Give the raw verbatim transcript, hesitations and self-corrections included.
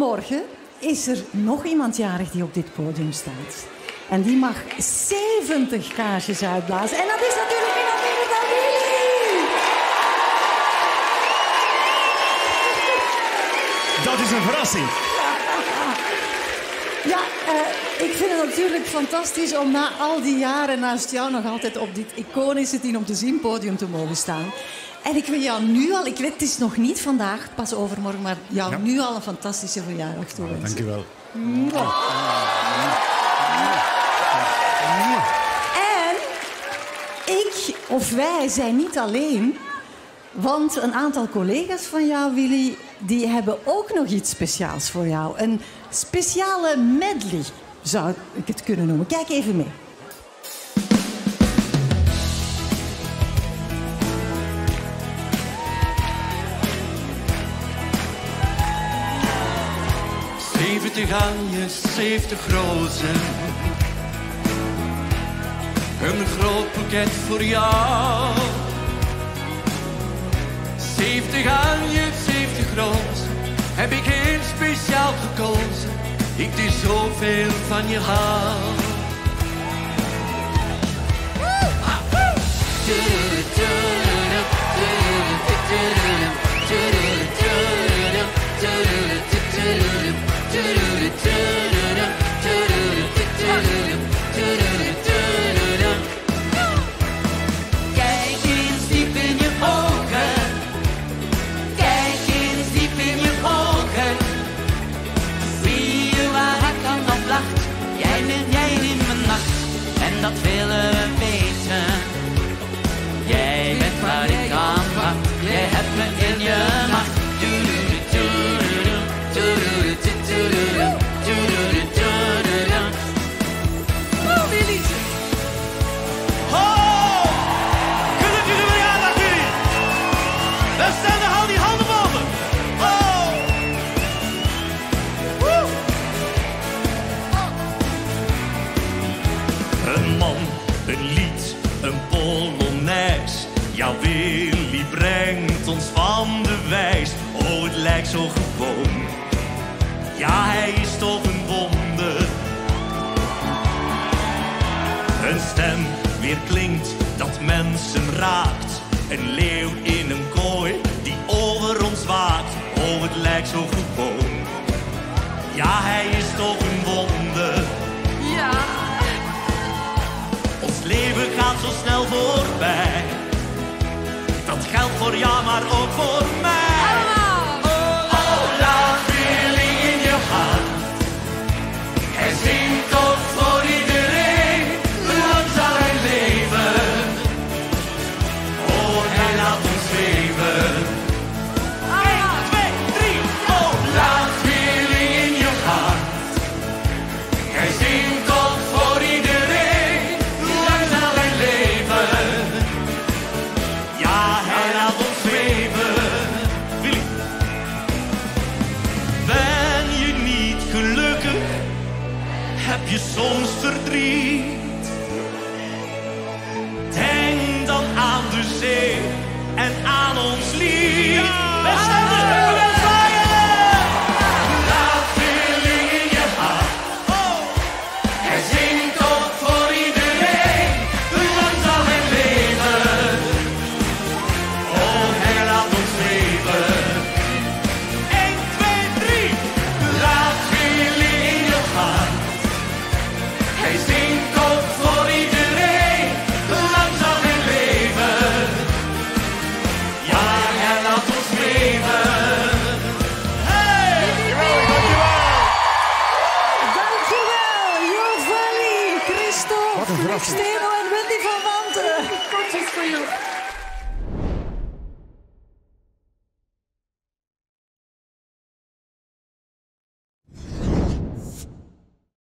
Overmorgen is er nog iemand jarig die op dit podium staat. En die mag zeventig kaarsjes uitblazen. En dat is natuurlijk niemand minder dan Willy. Dat is een verrassing. Ja, uh, ik vind het natuurlijk fantastisch om na al die jaren naast jou nog altijd op dit iconische Tien om te zien podium te mogen staan. En ik wil jou nu al, ik weet het is nog niet vandaag, pas overmorgen, maar jou ja. nu al een fantastische verjaardag toewensen. Dank je wel. En ik of wij zijn niet alleen, want een aantal collega's van jou, Willy, die hebben ook nog iets speciaals voor jou. Een speciale medley, zou ik het kunnen noemen. Kijk even mee. Zeventig aanjes, zeventig rozen. Een groot boeket voor jou. Zeventig aanjes, zeventig rozen. Heb ik heel speciaal gekozen. Ik die zoveel van je hou. Kijk eens diep in je ogen. Kijk eens diep in je ogen. Zie je waar ik aan op lacht? Jij bent jij in mijn nacht. En dat willen we weten. Jij bent waar ik aan wacht. Jij hebt me in je macht. Ja, Willy brengt ons van de wijs. Oh, het lijkt zo gewoon. Ja, hij is toch een wonder. Een stem weer klinkt dat mensen raakt. Een leeuw in een kooi die over ons waakt. Oh, het lijkt zo gewoon. Ja, hij is toch een wonder. Ja. Ons leven gaat zo snel voorbij. Dat geldt voor jou, maar ook voor mij. Allemaal. Oh, oh, laat Willy in je hart. Hij zingt toch voor iedereen. Lang zal hij leven. Oh, hij laat ons zweven. Eén, twee, drie. Oh, laat Willy in je hart. Hij zingt toch voor iedereen. Lang zal hij leven. Ja, hij laat ons zweven. Willy. Ben je niet gelukkig? Heb je soms verdriet? Denk dan aan de zee en aan ons lied.